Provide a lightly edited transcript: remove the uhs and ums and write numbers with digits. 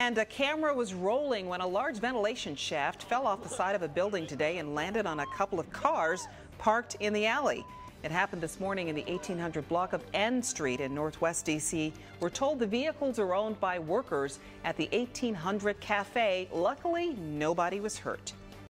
And a camera was rolling when a large ventilation shaft fell off the side of a building today and landed on a couple of cars parked in the alley. It happened this morning in the 1800 block of N Street in Northwest DC. We're told the vehicles are owned by workers at the 1800 Cafe. Luckily, nobody was hurt.